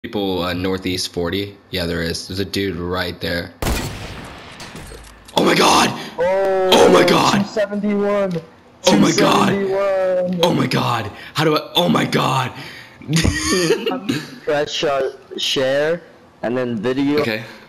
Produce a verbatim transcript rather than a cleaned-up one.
People uh, northeast forty. Yeah, there is. There's a dude right there. Oh my god! Oh, Oh my god! two seventy-one. Oh my god! Oh my god! How do I? Oh my god! Press uh, share and then video. Okay.